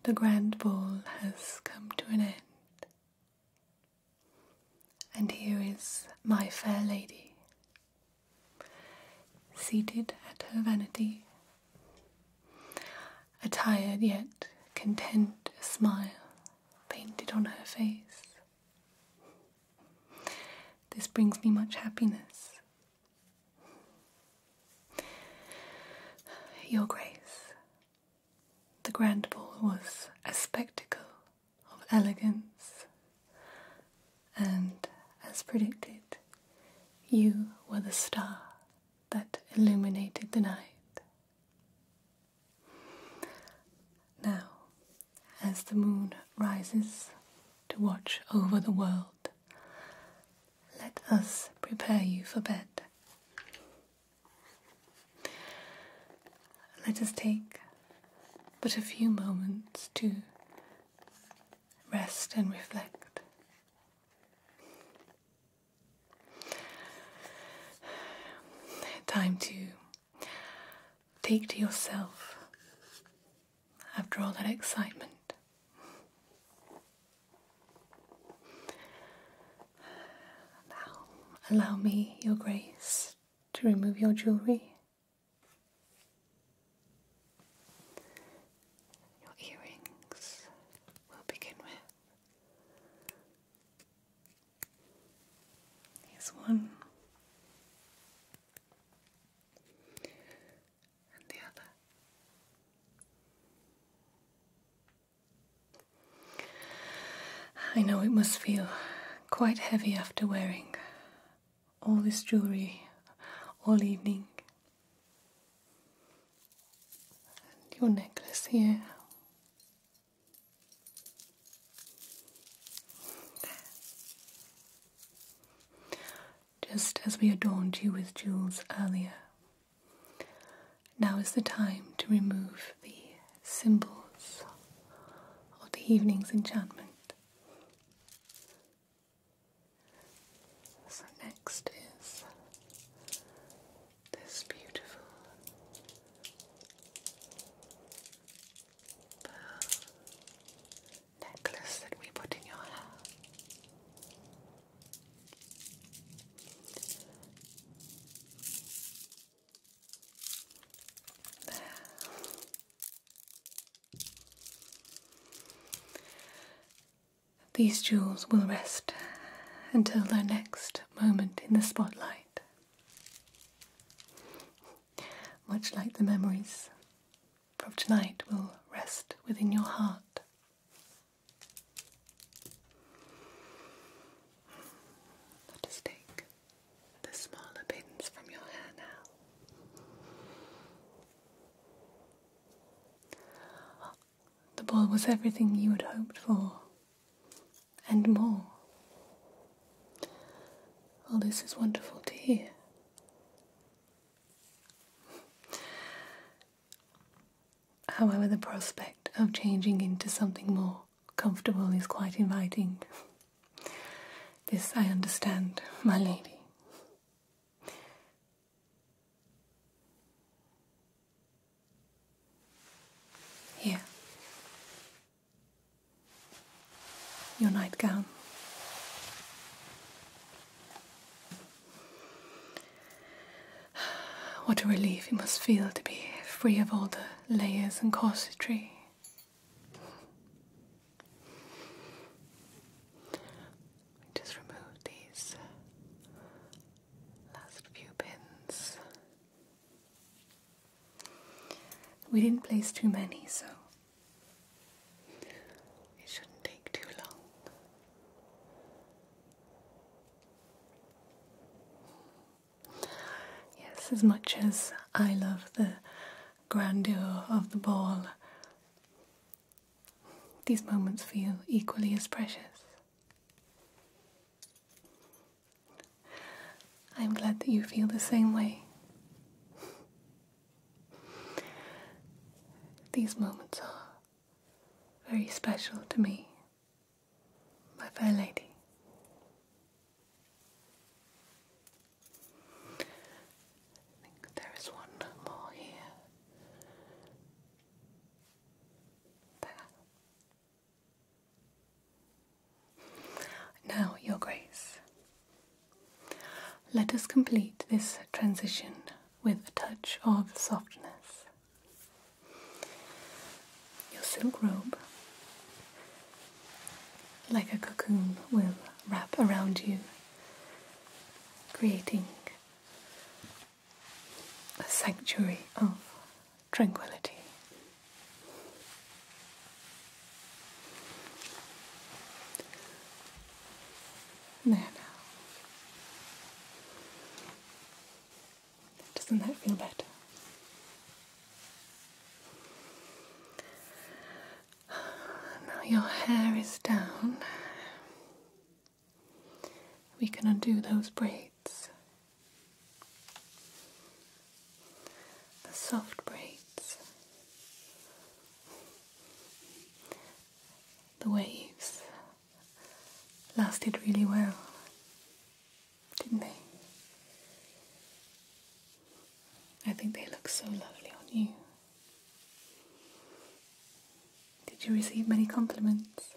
the grand ball has come to an end, and here is my fair lady, seated at her vanity, a tired yet content smile painted on her face. This brings me much happiness. Your Grace, the grand ball was a spectacle of elegance, and as predicted, you were the star that illuminated the night. Now, as the moon rises to watch over the world, let us prepare you for bed. Let us take but a few moments to rest and reflect. Time to take to yourself after all that excitement. Now, allow me, Your Grace, to remove your jewellery. One and the other. I know it must feel quite heavy after wearing all this jewellery all evening. And your necklace here. Just as we adorned you with jewels earlier, now is the time to remove the symbols of the evening's enchantment. So next is this beautiful pearl necklace that we put in your hair. These jewels will rest until their next moment in the spotlight, much like the memories from tonight will rest within your heart. Let us take the smaller pins from your hair now. The ball was everything you had hoped for. And more. All this is wonderful to hear. However, the prospect of changing into something more comfortable is quite inviting. This I understand, my lady. Here. Your nightgown. What a relief it must feel to be free of all the layers and corsetry. Just remove these last few pins. We didn't place too many, so as much as I love the grandeur of the ball, these moments feel equally as precious. I am glad that you feel the same way. These moments are very special to me, my fair lady. let us complete this transition with a touch of softness. Your silk robe, like a cocoon, will wrap around you, creating a sanctuary of tranquility. There now. Doesn't that feel better? Now your hair is down. We can undo those braids. The soft braids. The waves lasted really well, didn't they? I think they look so lovely on you. Did you receive many compliments?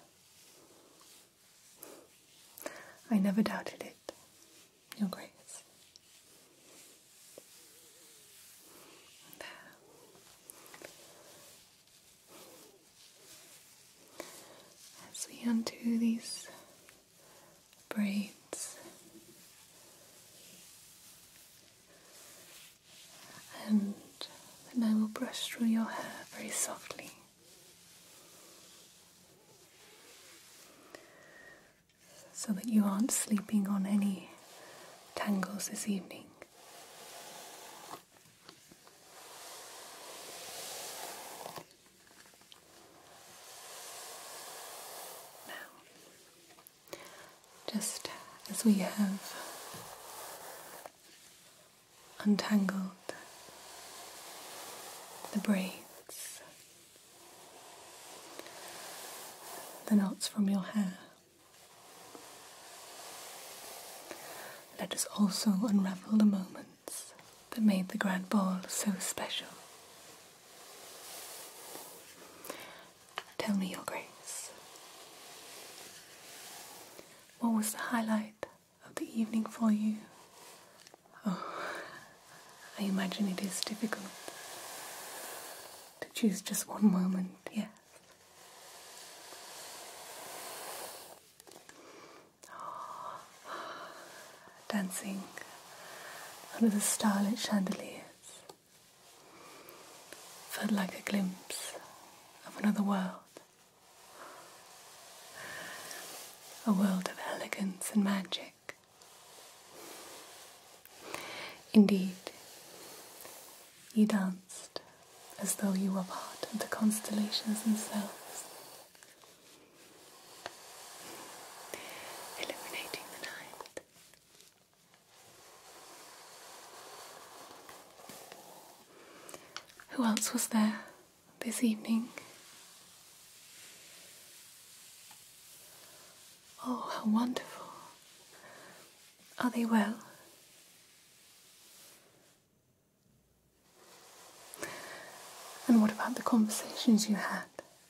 I never doubted it, Your Grace. As we undo these braids, and then I will brush through your hair very softly. So that you aren't sleeping on any tangles this evening. Now, just as we have untangled the braids, the knots from your hair, let us also unravel the moments that made the grand ball so special. Tell me, Your Grace, what was the highlight of the evening for you? Oh, I imagine it is difficult to choose just one moment, yes. Dancing under the starlit chandeliers felt like a glimpse of another world. A world of elegance and magic. Indeed, you danced as though you were part of the constellations themselves, illuminating the night. Who else was there this evening? Oh, how wonderful. Are they well? And what about the conversations you had?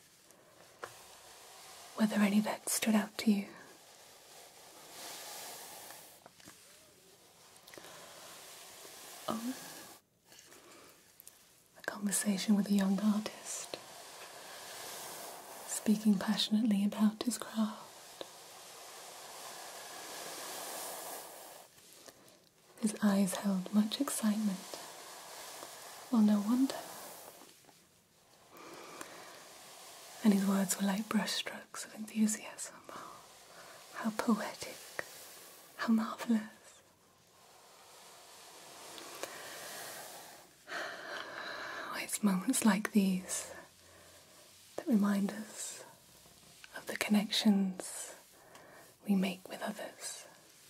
Were there any that stood out to you? Oh, a conversation with a young artist, speaking passionately about his craft. His eyes held much excitement. Well, no wonder. And his words were like brushstrokes of enthusiasm. Oh, how poetic, how marvellous. Oh, it's moments like these that remind us of the connections we make with others,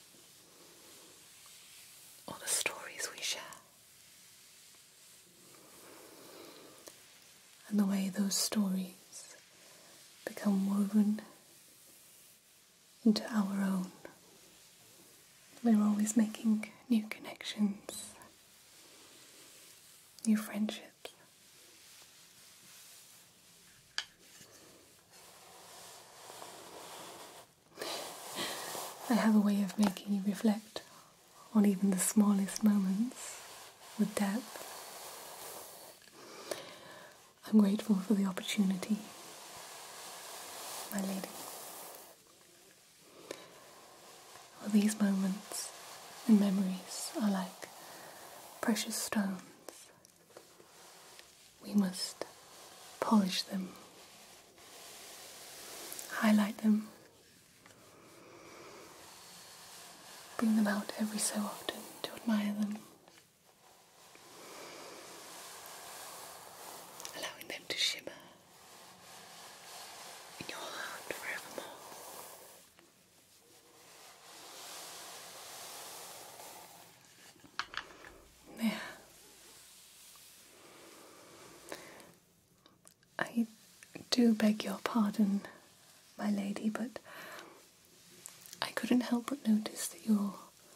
or the stories we share, and the way those stories become woven into our own. We're always making new connections, new friendships. I have a way of making you reflect on even the smallest moments with depth. I'm grateful for the opportunity, my lady. Well, these moments and memories are like precious stones. We must polish them, highlight them, bring them out every so often to admire them, allowing them to shimmer in your heart forevermore. There. I do beg your pardon, my lady, but I couldn't help but notice that your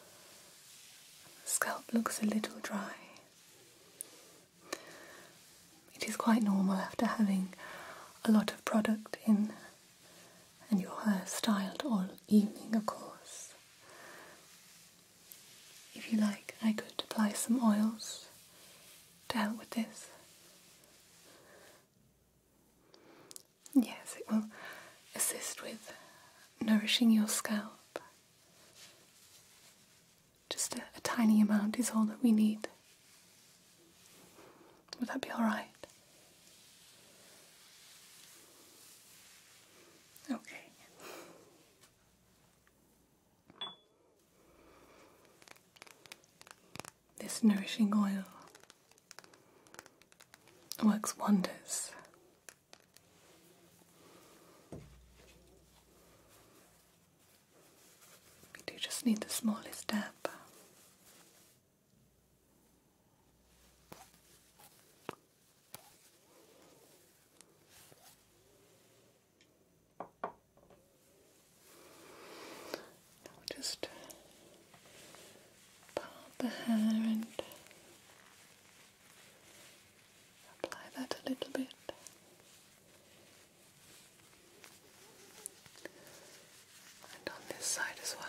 scalp looks a little dry. It is quite normal after having a lot of product in and your hair styled all evening, of course. If you like, I could apply some oils to help with this. Yes, it will assist with nourishing your scalp. Just a tiny amount is all that we need. Would that be alright? Okay. This nourishing oil works wonders. We do just need the smallest dab. Just part the hair and apply that a little bit. And on this side as well.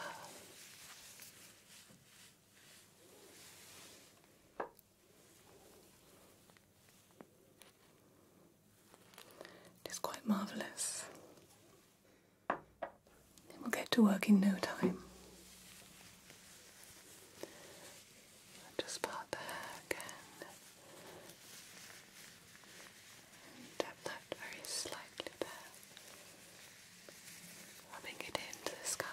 It is quite marvellous. It will get to work in no time. Just part the hair again and tap that very slightly there, rubbing it into the scalp.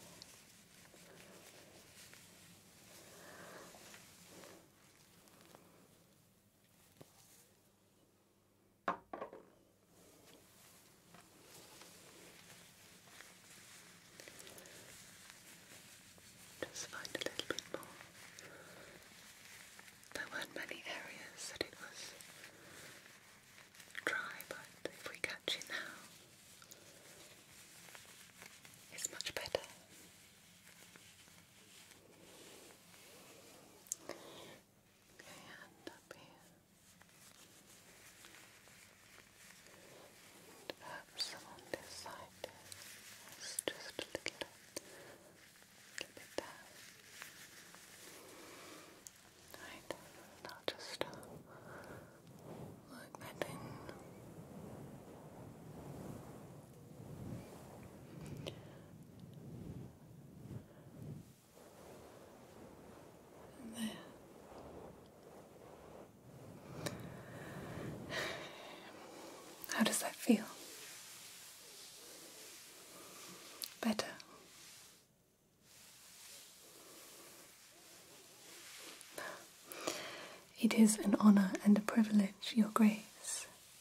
Just find a little bit more. There weren't many areas that it was dry, but if we catch it now, it's much better. Okay, and up here. And perhaps some on this side. It's just a little bit there. Right, and I'll just work that in. And there. How does that feel? Better? It is an honour and a privilege, Your Grace.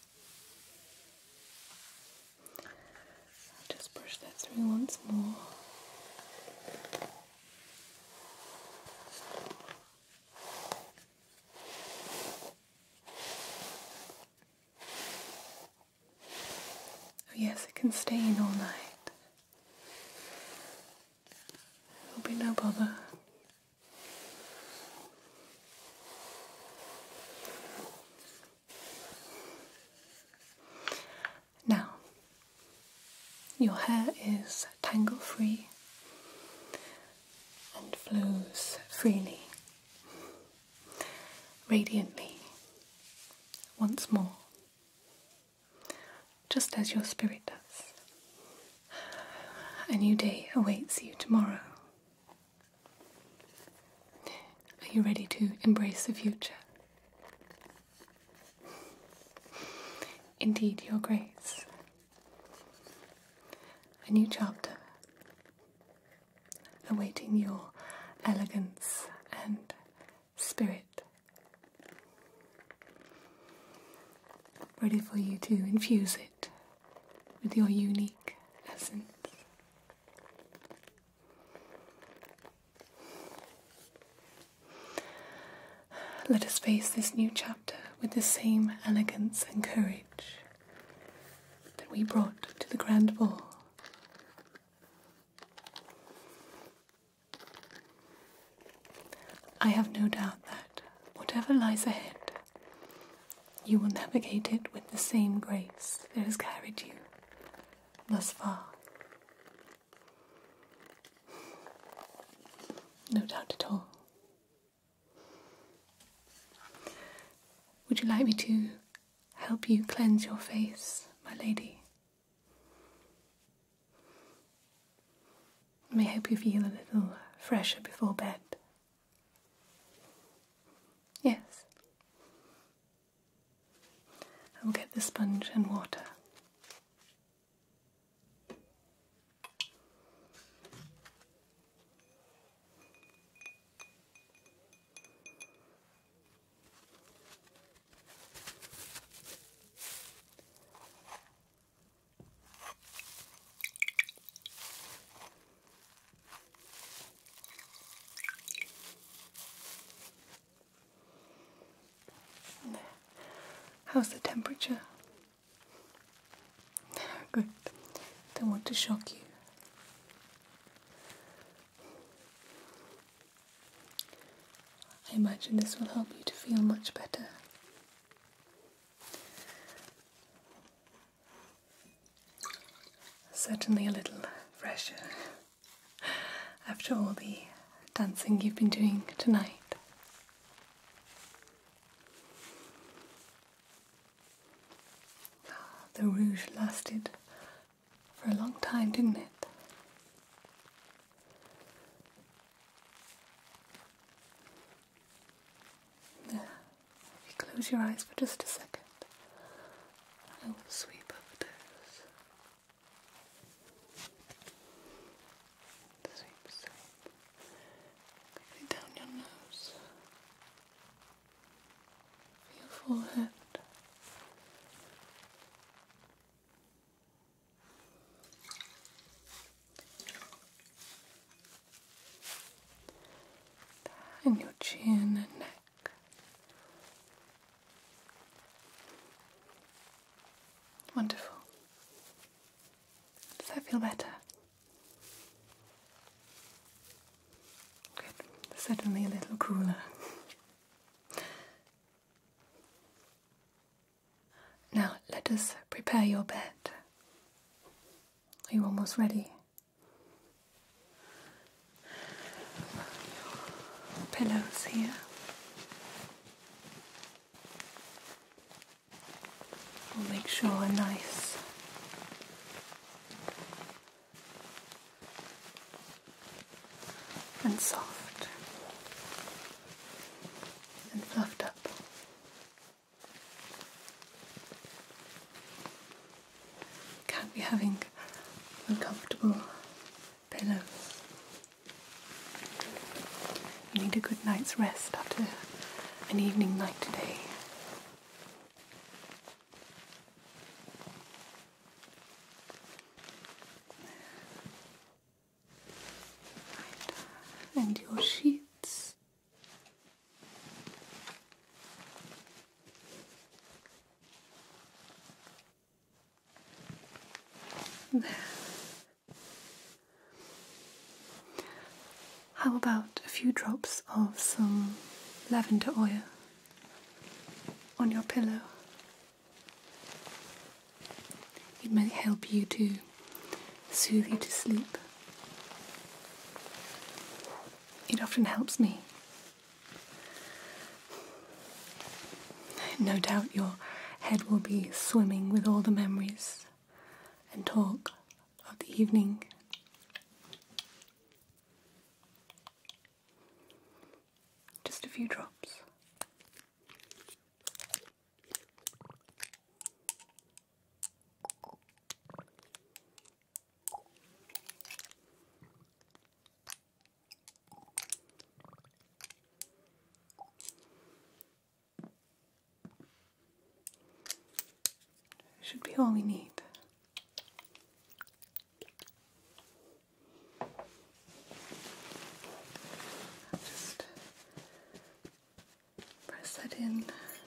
I'll just brush that through once more. Oh yes, it can stay in all night. There'll be no bother. Now, your hair is tangle free and flows freely, radiantly, once more, just as your spirit does. A new day awaits you tomorrow. Are you ready to embrace the future? Indeed, Your Grace. A new chapter awaiting your elegance and spirit, ready for you to infuse it with your unique essence. Let us face this new chapter with the same elegance and courage that we brought to the grand ball. I have no doubt that whatever lies ahead, you will navigate it with the same grace that has carried you thus far. No doubt at all. Would you like me to help you cleanse your face, my lady? It may help you feel a little fresher before bed. Yes. I will get the sponge and water. How's the temperature? Good. Don't want to shock you. I imagine this will help you to feel much better. Certainly a little fresher after all the dancing you've been doing tonight. The rouge lasted for a long time, didn't it? There. If you close your eyes for just a second, I will sweep over those. Sweep, sweep. Quickly down your nose. Your forehead. And your chin and neck. Wonderful. Does that feel better? Good. Certainly a little cooler. Now let us prepare your bed. Are you almost ready? Pillows here. We'll make sure are nice and soft and fluffed up. Can't be having uncomfortable pillows. You need a good night's rest after an evening night today. Right. And your sheets. There. How about a few drops of some lavender oil on your pillow? It may help you to soothe you to sleep. It often helps me. No doubt your head will be swimming with all the memories and talk of the evening. Just a few drops. Should be all we need. Just press that in.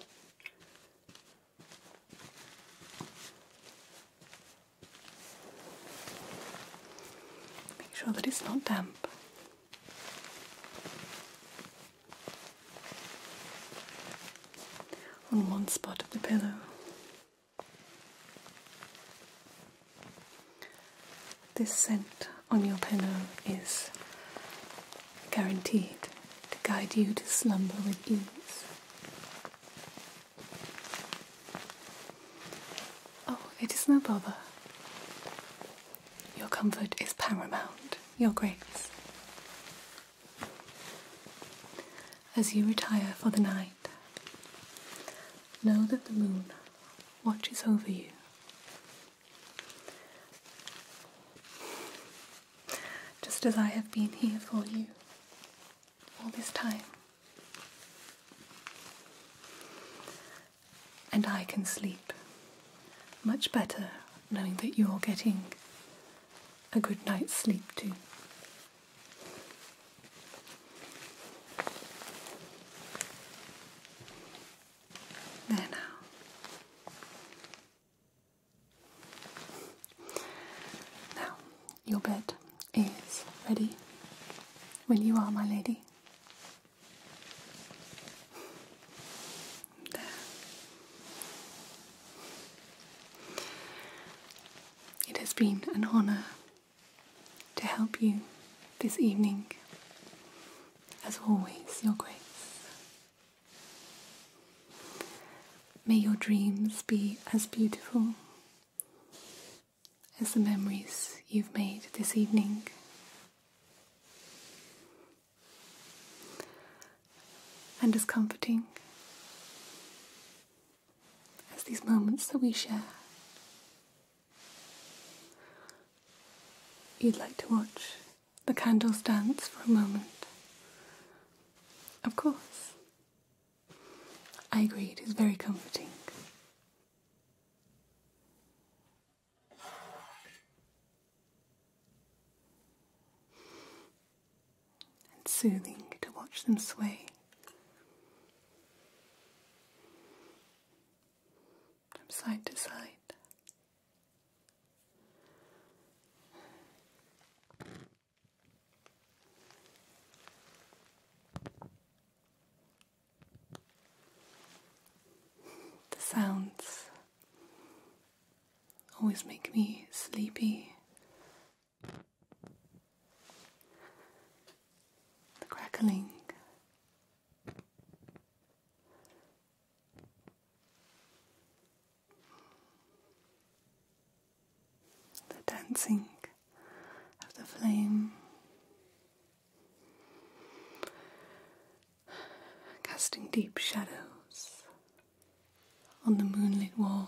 Make sure that it's not damp. On one spot of the pillow. This scent on your pillow is guaranteed to guide you to slumber with ease. Oh, it is no bother. Your comfort is paramount, Your Grace. As you retire for the night, know that the moon watches over you. Just as I have been here for you all this time. And I can sleep much better knowing that you're getting a good night's sleep too. There now. Now, your bed is ready when you are, my lady. There. It has been an honour to help you this evening, as always, Your Grace. May your dreams be as beautiful as the memories you've made this evening. And as comforting as these moments that we share. You'd like to watch the candles dance for a moment. Of course. I agree, it is very comforting. And soothing to watch them sway. From side to side. Sounds always make me sleepy. The crackling, the dancing of the flame, casting deep shadows on the moonlit walls.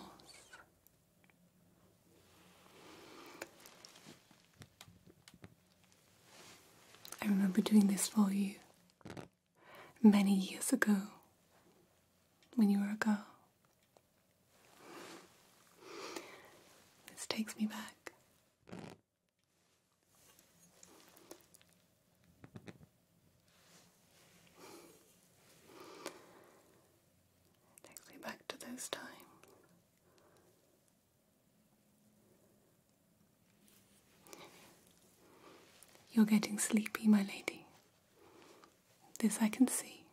I remember doing this for you many years ago when you were a girl. This takes me back. Back to those times. You're getting sleepy, my lady. This I can see.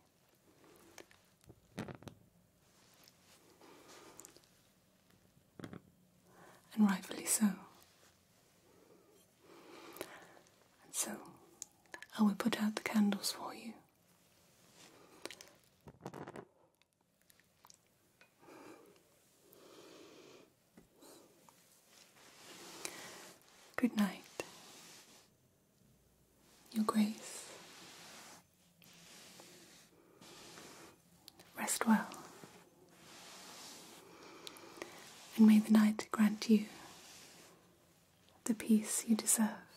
And rightfully so. And so, I will put out the candles for you. Good night, Your Grace. Rest well, and may the night grant you the peace you deserve.